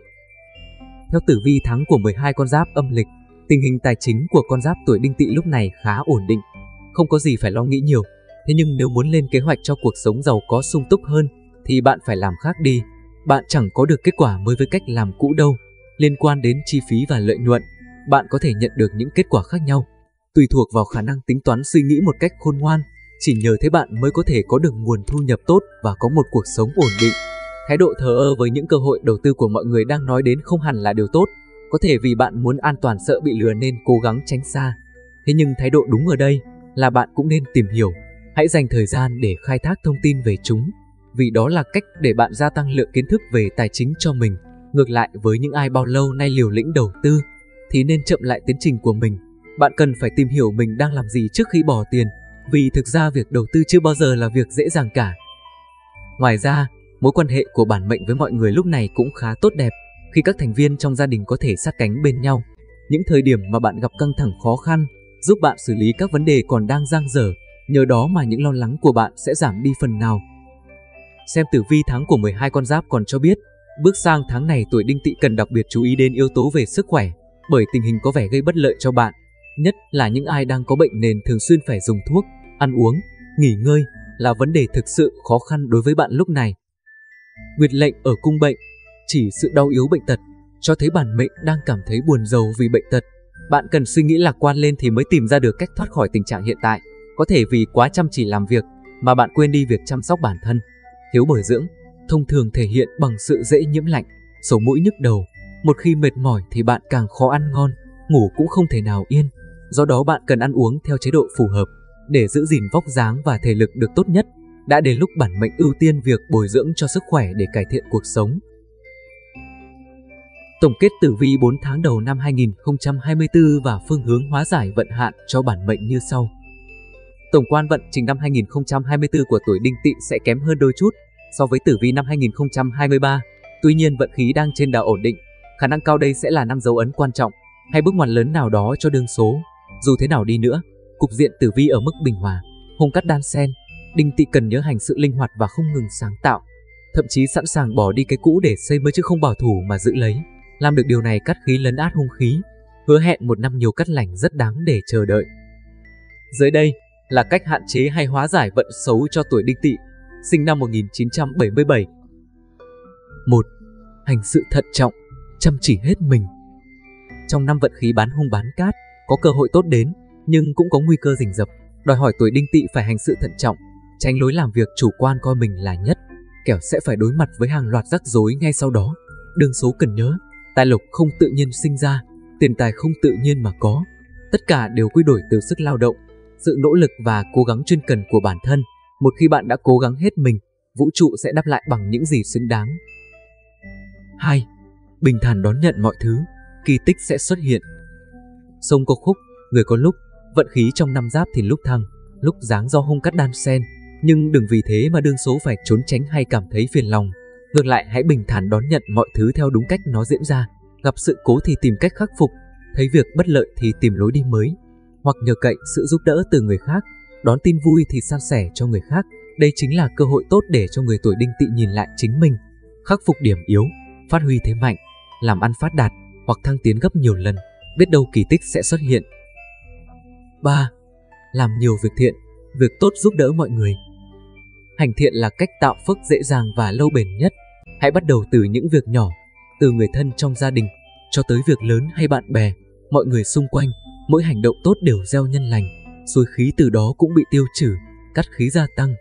Theo tử vi tháng của 12 con giáp âm lịch, tình hình tài chính của con giáp tuổi Đinh Tỵ lúc này khá ổn định, không có gì phải lo nghĩ nhiều. Thế nhưng nếu muốn lên kế hoạch cho cuộc sống giàu có sung túc hơn thì bạn phải làm khác đi. Bạn chẳng có được kết quả mới với cách làm cũ đâu. Liên quan đến chi phí và lợi nhuận, bạn có thể nhận được những kết quả khác nhau, tùy thuộc vào khả năng tính toán suy nghĩ một cách khôn ngoan. Chỉ nhờ thế bạn mới có thể có được nguồn thu nhập tốt và có một cuộc sống ổn định. Thái độ thờ ơ với những cơ hội đầu tư của mọi người đang nói đến không hẳn là điều tốt. Có thể vì bạn muốn an toàn sợ bị lừa nên cố gắng tránh xa. Thế nhưng thái độ đúng ở đây là bạn cũng nên tìm hiểu. Hãy dành thời gian để khai thác thông tin về chúng, vì đó là cách để bạn gia tăng lượng kiến thức về tài chính cho mình. Ngược lại với những ai bao lâu nay liều lĩnh đầu tư, thì nên chậm lại tiến trình của mình. Bạn cần phải tìm hiểu mình đang làm gì trước khi bỏ tiền. Vì thực ra việc đầu tư chưa bao giờ là việc dễ dàng cả. Ngoài ra, mối quan hệ của bản mệnh với mọi người lúc này cũng khá tốt đẹp, khi các thành viên trong gia đình có thể sát cánh bên nhau. Những thời điểm mà bạn gặp căng thẳng khó khăn, giúp bạn xử lý các vấn đề còn đang dang dở, nhờ đó mà những lo lắng của bạn sẽ giảm đi phần nào. Xem tử vi tháng của 12 con giáp còn cho biết, bước sang tháng này tuổi Đinh Tỵ cần đặc biệt chú ý đến yếu tố về sức khỏe, bởi tình hình có vẻ gây bất lợi cho bạn, nhất là những ai đang có bệnh nền thường xuyên phải dùng thuốc, ăn uống, nghỉ ngơi là vấn đề thực sự khó khăn đối với bạn lúc này. Nguyệt lệnh ở cung bệnh, chỉ sự đau yếu bệnh tật, cho thấy bản mệnh đang cảm thấy buồn rầu vì bệnh tật. Bạn cần suy nghĩ lạc quan lên thì mới tìm ra được cách thoát khỏi tình trạng hiện tại. Có thể vì quá chăm chỉ làm việc mà bạn quên đi việc chăm sóc bản thân. Thiếu bồi dưỡng thông thường thể hiện bằng sự dễ nhiễm lạnh, sổ mũi nhức đầu. Một khi mệt mỏi thì bạn càng khó ăn ngon, ngủ cũng không thể nào yên. Do đó bạn cần ăn uống theo chế độ phù hợp để giữ gìn vóc dáng và thể lực được tốt nhất. Đã đến lúc bản mệnh ưu tiên việc bồi dưỡng cho sức khỏe để cải thiện cuộc sống. Tổng kết tử vi 4 tháng đầu năm 2024 và phương hướng hóa giải vận hạn cho bản mệnh như sau. Tổng quan vận trình năm 2024 của tuổi Đinh Tỵ sẽ kém hơn đôi chút so với tử vi năm 2023. Tuy nhiên vận khí đang trên đà ổn định, khả năng cao đây sẽ là năm dấu ấn quan trọng hay bước ngoặt lớn nào đó cho đương số. Dù thế nào đi nữa, cục diện tử vi ở mức bình hòa, hung cát đan xen, Đinh Tỵ cần nhớ hành sự linh hoạt và không ngừng sáng tạo, thậm chí sẵn sàng bỏ đi cái cũ để xây mới chứ không bảo thủ mà giữ lấy. Làm được điều này cát khí lấn át hung khí, hứa hẹn một năm nhiều cát lành rất đáng để chờ đợi. Dưới đây là cách hạn chế hay hóa giải vận xấu cho tuổi Đinh Tỵ, sinh năm 1977. 1. Hành sự thận trọng, chăm chỉ hết mình. Trong năm vận khí bán hung bán cát, có cơ hội tốt đến, nhưng cũng có nguy cơ rình rập, đòi hỏi tuổi Đinh Tỵ phải hành sự thận trọng, tránh lối làm việc chủ quan coi mình là nhất, kẻo sẽ phải đối mặt với hàng loạt rắc rối ngay sau đó. Đương số cần nhớ, tài lộc không tự nhiên sinh ra, tiền tài không tự nhiên mà có. Tất cả đều quy đổi từ sức lao động, sự nỗ lực và cố gắng chuyên cần của bản thân. Một khi bạn đã cố gắng hết mình, vũ trụ sẽ đáp lại bằng những gì xứng đáng. 2. Bình thản đón nhận mọi thứ, kỳ tích sẽ xuất hiện. Sông có khúc, người có lúc, vận khí trong năm giáp thì lúc thăng, lúc giáng do hung cát đan xen, nhưng đừng vì thế mà đương số phải trốn tránh hay cảm thấy phiền lòng. Ngược lại hãy bình thản đón nhận mọi thứ theo đúng cách nó diễn ra, gặp sự cố thì tìm cách khắc phục, thấy việc bất lợi thì tìm lối đi mới, hoặc nhờ cậy sự giúp đỡ từ người khác, đón tin vui thì san sẻ cho người khác. Đây chính là cơ hội tốt để cho người tuổi Đinh Tỵ nhìn lại chính mình, khắc phục điểm yếu, phát huy thế mạnh, làm ăn phát đạt hoặc thăng tiến gấp nhiều lần, biết đâu kỳ tích sẽ xuất hiện. 3. Làm nhiều việc thiện, việc tốt giúp đỡ mọi người. Hành thiện là cách tạo phước dễ dàng và lâu bền nhất. Hãy bắt đầu từ những việc nhỏ, từ người thân trong gia đình cho tới việc lớn hay bạn bè, mọi người xung quanh. Mỗi hành động tốt đều gieo nhân lành, xui khí từ đó cũng bị tiêu trừ, cát khí gia tăng.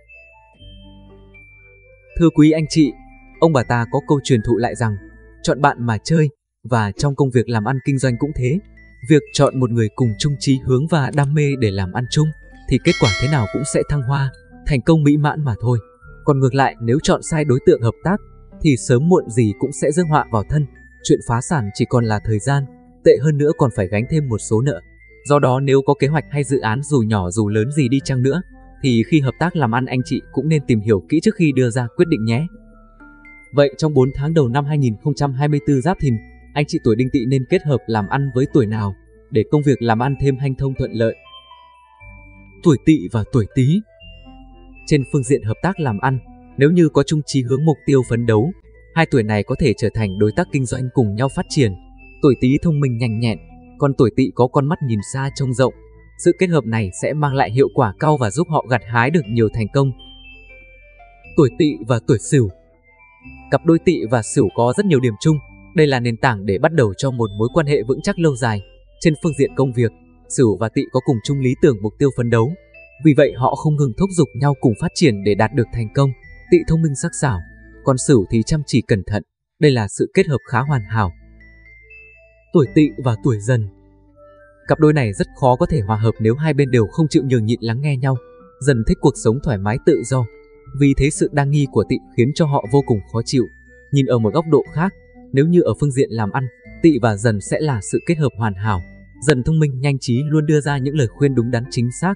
Thưa quý anh chị, ông bà ta có câu truyền thụ lại rằng, chọn bạn mà chơi, và trong công việc làm ăn kinh doanh cũng thế. Việc chọn một người cùng chung chí hướng và đam mê để làm ăn chung, thì kết quả thế nào cũng sẽ thăng hoa, thành công mỹ mãn mà thôi. Còn ngược lại, nếu chọn sai đối tượng hợp tác, thì sớm muộn gì cũng sẽ rước họa vào thân. Chuyện phá sản chỉ còn là thời gian, tệ hơn nữa còn phải gánh thêm một số nợ. Do đó nếu có kế hoạch hay dự án dù nhỏ dù lớn gì đi chăng nữa, thì khi hợp tác làm ăn anh chị cũng nên tìm hiểu kỹ trước khi đưa ra quyết định nhé. Vậy trong 4 tháng đầu năm 2024 Giáp Thìn, anh chị tuổi Đinh Tỵ nên kết hợp làm ăn với tuổi nào để công việc làm ăn thêm hanh thông thuận lợi? Tuổi Tỵ và tuổi Tý. Trên phương diện hợp tác làm ăn, nếu như có chung chí hướng mục tiêu phấn đấu, hai tuổi này có thể trở thành đối tác kinh doanh cùng nhau phát triển. Tuổi Tý thông minh nhanh nhẹn, còn tuổi Tỵ có con mắt nhìn xa trông rộng. Sự kết hợp này sẽ mang lại hiệu quả cao và giúp họ gặt hái được nhiều thành công. Tuổi Tỵ và tuổi Sửu. Cặp đôi Tỵ và Sửu có rất nhiều điểm chung. Đây là nền tảng để bắt đầu cho một mối quan hệ vững chắc lâu dài. Trên phương diện công việc, Sửu và Tỵ có cùng chung lý tưởng mục tiêu phấn đấu. Vì vậy họ không ngừng thúc giục nhau cùng phát triển để đạt được thành công. Tỵ thông minh sắc sảo, còn Sửu thì chăm chỉ cẩn thận. Đây là sự kết hợp khá hoàn hảo. Tuổi Tỵ và tuổi Dần. Cặp đôi này rất khó có thể hòa hợp nếu hai bên đều không chịu nhường nhịn lắng nghe nhau. Dần thích cuộc sống thoải mái tự do, vì thế sự đa nghi của Tỵ khiến cho họ vô cùng khó chịu. Nhìn ở một góc độ khác, nếu như ở phương diện làm ăn, Tỵ và Dần sẽ là sự kết hợp hoàn hảo. Dần thông minh nhanh trí luôn đưa ra những lời khuyên đúng đắn chính xác,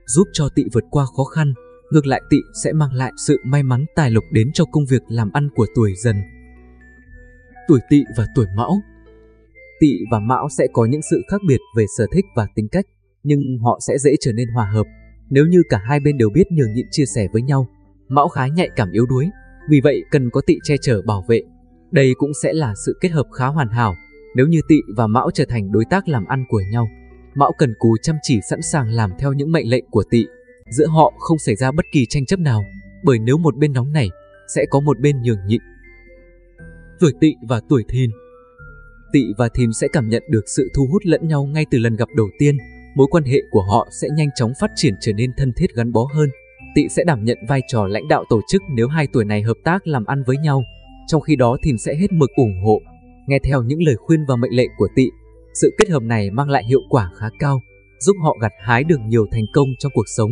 giúp cho Tỵ vượt qua khó khăn. Ngược lại Tỵ sẽ mang lại sự may mắn tài lộc đến cho công việc làm ăn của tuổi Dần. Tuổi Tỵ và tuổi Mão. Tỵ và Mão sẽ có những sự khác biệt về sở thích và tính cách, nhưng họ sẽ dễ trở nên hòa hợp nếu như cả hai bên đều biết nhường nhịn chia sẻ với nhau. Mão khá nhạy cảm yếu đuối, vì vậy cần có Tỵ che chở bảo vệ. Đây cũng sẽ là sự kết hợp khá hoàn hảo nếu như Tỵ và Mão trở thành đối tác làm ăn của nhau. Mão cần cù chăm chỉ sẵn sàng làm theo những mệnh lệnh của Tỵ. Giữa họ không xảy ra bất kỳ tranh chấp nào, bởi nếu một bên nóng nảy, sẽ có một bên nhường nhịn. Tuổi Tỵ và tuổi Thìn. Tỵ và Thìn sẽ cảm nhận được sự thu hút lẫn nhau ngay từ lần gặp đầu tiên. Mối quan hệ của họ sẽ nhanh chóng phát triển trở nên thân thiết gắn bó hơn. Tỵ sẽ đảm nhận vai trò lãnh đạo tổ chức nếu hai tuổi này hợp tác làm ăn với nhau. Trong khi đó Thìn sẽ hết mực ủng hộ, nghe theo những lời khuyên và mệnh lệnh của Tỵ. Sự kết hợp này mang lại hiệu quả khá cao, giúp họ gặt hái được nhiều thành công trong cuộc sống.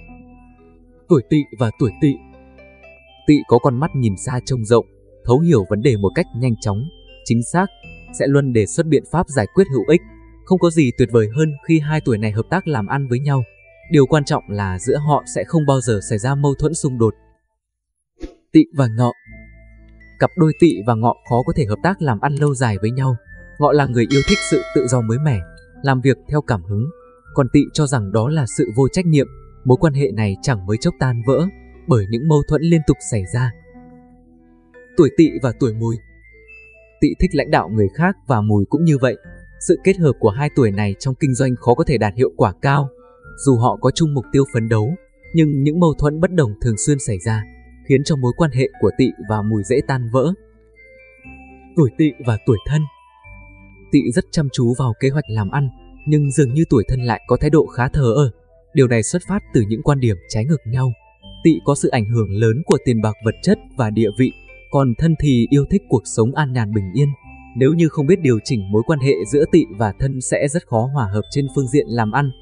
Tuổi Tỵ và tuổi Tỵ. Tỵ có con mắt nhìn xa trông rộng, thấu hiểu vấn đề một cách nhanh chóng, chính xác, sẽ luôn đề xuất biện pháp giải quyết hữu ích. Không có gì tuyệt vời hơn khi hai tuổi này hợp tác làm ăn với nhau. Điều quan trọng là giữa họ sẽ không bao giờ xảy ra mâu thuẫn xung đột. Tỵ và Ngọ. Cặp đôi Tỵ và Ngọ khó có thể hợp tác làm ăn lâu dài với nhau. Ngọ là người yêu thích sự tự do mới mẻ, làm việc theo cảm hứng, còn Tỵ cho rằng đó là sự vô trách nhiệm. Mối quan hệ này chẳng mấy chốc tan vỡ bởi những mâu thuẫn liên tục xảy ra. Tuổi Tỵ và tuổi Mùi. Tỵ thích lãnh đạo người khác và Mùi cũng như vậy. Sự kết hợp của hai tuổi này trong kinh doanh khó có thể đạt hiệu quả cao. Dù họ có chung mục tiêu phấn đấu, nhưng những mâu thuẫn bất đồng thường xuyên xảy ra, khiến cho mối quan hệ của Tỵ và Mùi dễ tan vỡ. Tuổi Tỵ và tuổi Thân. Tỵ rất chăm chú vào kế hoạch làm ăn, nhưng dường như tuổi Thân lại có thái độ khá thờ ơ. Điều này xuất phát từ những quan điểm trái ngược nhau. Tỵ có sự ảnh hưởng lớn của tiền bạc vật chất và địa vị, còn Thân thì yêu thích cuộc sống an nhàn bình yên. Nếu như không biết điều chỉnh mối quan hệ giữa Tỵ và Thân sẽ rất khó hòa hợp trên phương diện làm ăn.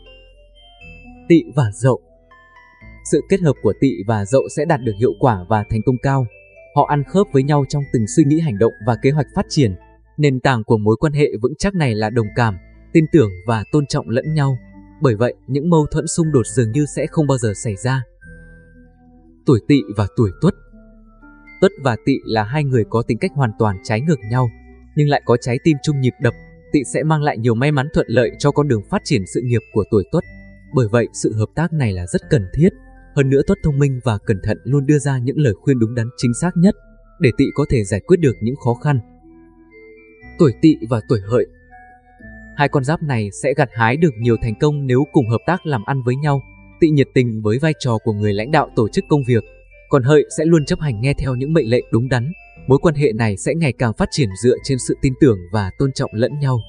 Tỵ và Dậu. Sự kết hợp của Tỵ và Dậu sẽ đạt được hiệu quả và thành công cao. Họ ăn khớp với nhau trong từng suy nghĩ hành động và kế hoạch phát triển. Nền tảng của mối quan hệ vững chắc này là đồng cảm, tin tưởng và tôn trọng lẫn nhau. Bởi vậy, những mâu thuẫn xung đột dường như sẽ không bao giờ xảy ra. Tuổi Tỵ và tuổi Tuất. Tuất và Tỵ là hai người có tính cách hoàn toàn trái ngược nhau, nhưng lại có trái tim chung nhịp đập. Tỵ sẽ mang lại nhiều may mắn thuận lợi cho con đường phát triển sự nghiệp của tuổi Tuất. Bởi vậy, sự hợp tác này là rất cần thiết. Hơn nữa, Tuất thông minh và cẩn thận, luôn đưa ra những lời khuyên đúng đắn chính xác nhất để Tỵ có thể giải quyết được những khó khăn. Tuổi Tỵ và tuổi Hợi. Hai con giáp này sẽ gặt hái được nhiều thành công nếu cùng hợp tác làm ăn với nhau. Tỵ nhiệt tình với vai trò của người lãnh đạo tổ chức công việc, còn Hợi sẽ luôn chấp hành nghe theo những mệnh lệnh đúng đắn. Mối quan hệ này sẽ ngày càng phát triển dựa trên sự tin tưởng và tôn trọng lẫn nhau.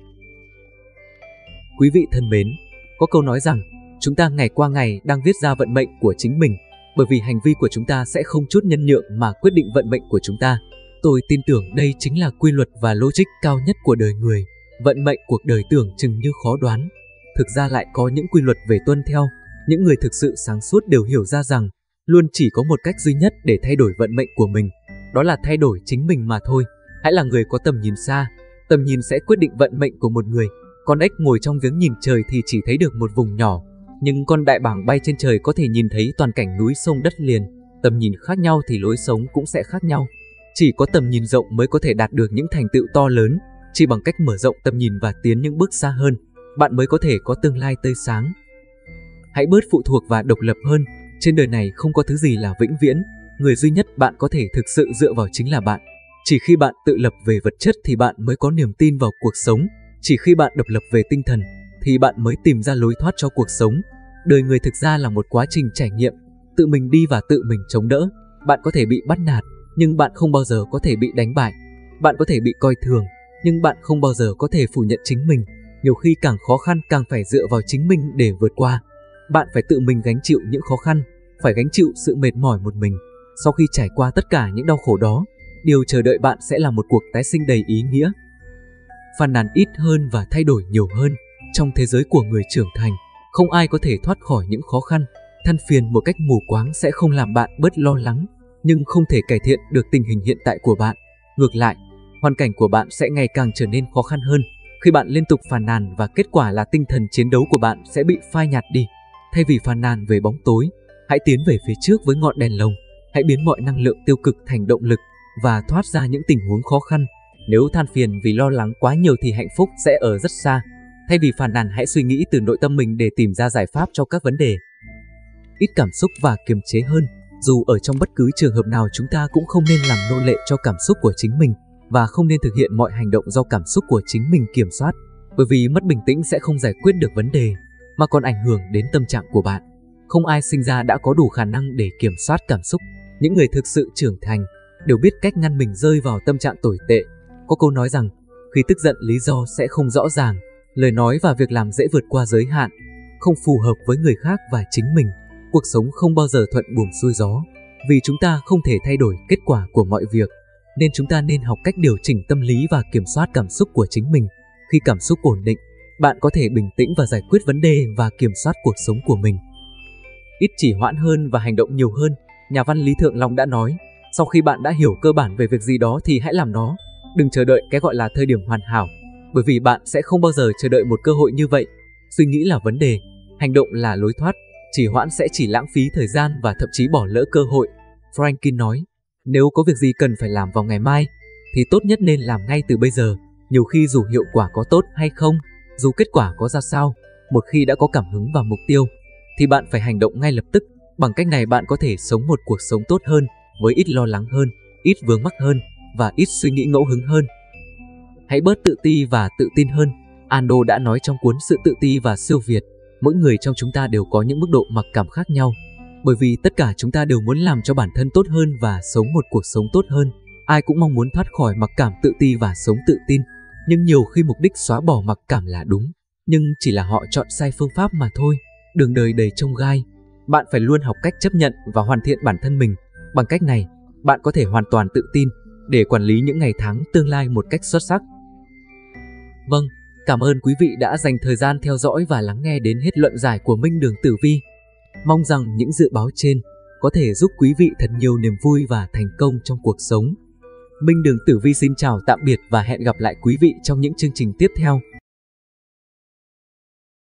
Quý vị thân mến, có câu nói rằng chúng ta ngày qua ngày đang viết ra vận mệnh của chính mình, bởi vì hành vi của chúng ta sẽ không chút nhân nhượng mà quyết định vận mệnh của chúng ta. Tôi tin tưởng đây chính là quy luật và logic cao nhất của đời người. Vận mệnh cuộc đời tưởng chừng như khó đoán, thực ra lại có những quy luật về tuân theo. Những người thực sự sáng suốt đều hiểu ra rằng luôn chỉ có một cách duy nhất để thay đổi vận mệnh của mình, đó là thay đổi chính mình mà thôi. Hãy là người có tầm nhìn xa, tầm nhìn sẽ quyết định vận mệnh của một người. Con ếch ngồi trong giếng nhìn trời thì chỉ thấy được một vùng nhỏ, nhưng con đại bàng bay trên trời có thể nhìn thấy toàn cảnh núi sông đất liền. Tầm nhìn khác nhau thì lối sống cũng sẽ khác nhau. Chỉ có tầm nhìn rộng mới có thể đạt được những thành tựu to lớn. Chỉ bằng cách mở rộng tầm nhìn và tiến những bước xa hơn, bạn mới có thể có tương lai tươi sáng. Hãy bớt phụ thuộc và độc lập hơn. Trên đời này không có thứ gì là vĩnh viễn. Người duy nhất bạn có thể thực sự dựa vào chính là bạn. Chỉ khi bạn tự lập về vật chất thì bạn mới có niềm tin vào cuộc sống. Chỉ khi bạn độc lập về tinh thần thì bạn mới tìm ra lối thoát cho cuộc sống. Đời người thực ra là một quá trình trải nghiệm, tự mình đi và tự mình chống đỡ. Bạn có thể bị bắt nạt, nhưng bạn không bao giờ có thể bị đánh bại. Bạn có thể bị coi thường, nhưng bạn không bao giờ có thể phủ nhận chính mình. Nhiều khi càng khó khăn càng phải dựa vào chính mình để vượt qua. Bạn phải tự mình gánh chịu những khó khăn, phải gánh chịu sự mệt mỏi một mình. Sau khi trải qua tất cả những đau khổ đó, điều chờ đợi bạn sẽ là một cuộc tái sinh đầy ý nghĩa. Phàn nàn ít hơn và thay đổi nhiều hơn. Trong thế giới của người trưởng thành, không ai có thể thoát khỏi những khó khăn. Than phiền một cách mù quáng sẽ không làm bạn bớt lo lắng, nhưng không thể cải thiện được tình hình hiện tại của bạn. Ngược lại, hoàn cảnh của bạn sẽ ngày càng trở nên khó khăn hơn khi bạn liên tục phàn nàn, và kết quả là tinh thần chiến đấu của bạn sẽ bị phai nhạt đi. Thay vì phàn nàn về bóng tối, hãy tiến về phía trước với ngọn đèn lồng. Hãy biến mọi năng lượng tiêu cực thành động lực và thoát ra những tình huống khó khăn. Nếu than phiền vì lo lắng quá nhiều thì hạnh phúc sẽ ở rất xa. Thay vì phàn nàn, hãy suy nghĩ từ nội tâm mình để tìm ra giải pháp cho các vấn đề. Ít cảm xúc và kiềm chế hơn. Dù ở trong bất cứ trường hợp nào, chúng ta cũng không nên làm nô lệ cho cảm xúc của chính mình và không nên thực hiện mọi hành động do cảm xúc của chính mình kiểm soát, bởi vì mất bình tĩnh sẽ không giải quyết được vấn đề mà còn ảnh hưởng đến tâm trạng của bạn. Không ai sinh ra đã có đủ khả năng để kiểm soát cảm xúc. Những người thực sự trưởng thành đều biết cách ngăn mình rơi vào tâm trạng tồi tệ. Có câu nói rằng, khi tức giận lý do sẽ không rõ ràng, lời nói và việc làm dễ vượt qua giới hạn, không phù hợp với người khác và chính mình. Cuộc sống không bao giờ thuận buồm xuôi gió, vì chúng ta không thể thay đổi kết quả của mọi việc, nên chúng ta nên học cách điều chỉnh tâm lý và kiểm soát cảm xúc của chính mình. Khi cảm xúc ổn định, bạn có thể bình tĩnh và giải quyết vấn đề và kiểm soát cuộc sống của mình. Ít trì hoãn hơn và hành động nhiều hơn. Nhà văn Lý Thượng Long đã nói, sau khi bạn đã hiểu cơ bản về việc gì đó thì hãy làm nó. Đừng chờ đợi cái gọi là thời điểm hoàn hảo, bởi vì bạn sẽ không bao giờ chờ đợi một cơ hội như vậy. Suy nghĩ là vấn đề, hành động là lối thoát. Trì hoãn sẽ chỉ lãng phí thời gian và thậm chí bỏ lỡ cơ hội. Franklin nói, nếu có việc gì cần phải làm vào ngày mai, thì tốt nhất nên làm ngay từ bây giờ. Nhiều khi dù hiệu quả có tốt hay không, dù kết quả có ra sao, một khi đã có cảm hứng và mục tiêu, thì bạn phải hành động ngay lập tức. Bằng cách này bạn có thể sống một cuộc sống tốt hơn, với ít lo lắng hơn, ít vướng mắc hơn và ít suy nghĩ ngẫu hứng hơn. Hãy bớt tự ti và tự tin hơn. Ando đã nói trong cuốn Sự tự ti và siêu việt, mỗi người trong chúng ta đều có những mức độ mặc cảm khác nhau, bởi vì tất cả chúng ta đều muốn làm cho bản thân tốt hơn và sống một cuộc sống tốt hơn. Ai cũng mong muốn thoát khỏi mặc cảm, tự ti và sống tự tin, nhưng nhiều khi mục đích xóa bỏ mặc cảm là đúng, nhưng chỉ là họ chọn sai phương pháp mà thôi. Đường đời đầy chông gai, bạn phải luôn học cách chấp nhận và hoàn thiện bản thân mình. Bằng cách này, bạn có thể hoàn toàn tự tin để quản lý những ngày tháng tương lai một cách xuất sắc. Vâng, cảm ơn quý vị đã dành thời gian theo dõi và lắng nghe đến hết luận giải của Minh Đường Tử Vi. Mong rằng những dự báo trên có thể giúp quý vị thật nhiều niềm vui và thành công trong cuộc sống. Minh Đường Tử Vi xin chào tạm biệt và hẹn gặp lại quý vị trong những chương trình tiếp theo.